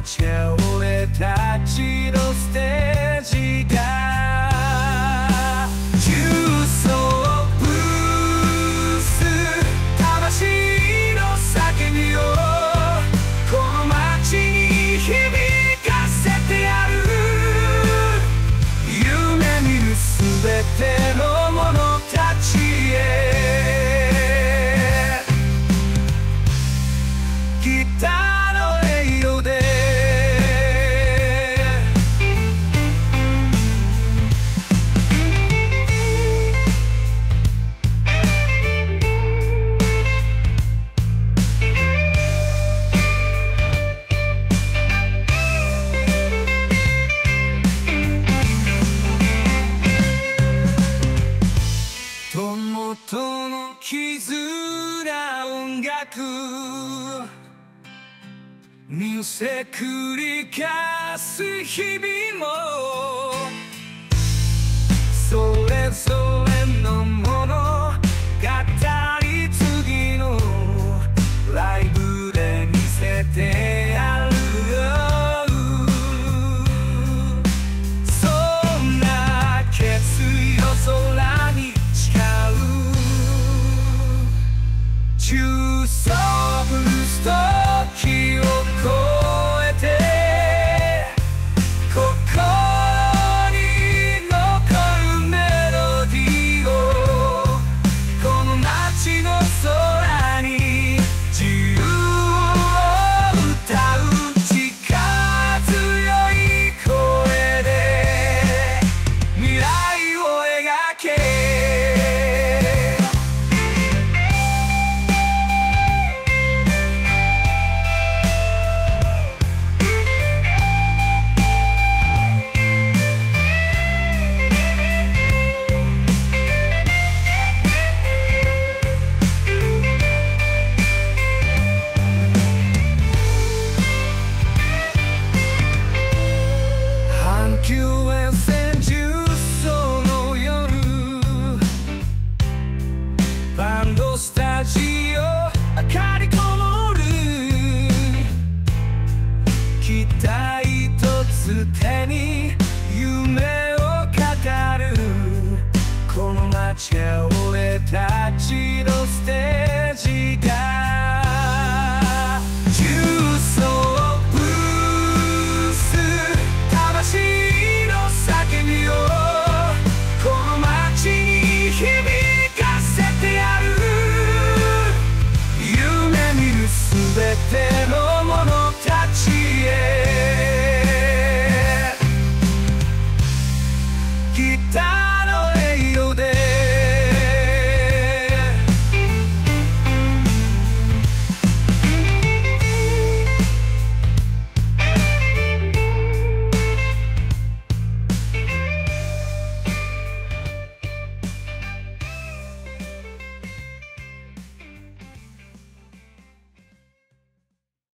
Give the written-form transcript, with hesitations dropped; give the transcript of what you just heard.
街が俺たちのステージだ。十三ブルース、魂の叫びをこの街に響かせてやる。夢見るすべての者たちへ。ギターの音色で友との絆、音楽にせ繰り返す日々も、それぞれの物語、次のライブで見せてやる。そんな決意を空に誓う。十三ブルース時を超えて心に残るメロディーをこの街の空に自由を歌う。力強い声で未来を描け。阪急沿線十三の夜、バンドスタジオ明かり灯る。期待とつてに夢を語る。この街が俺たちの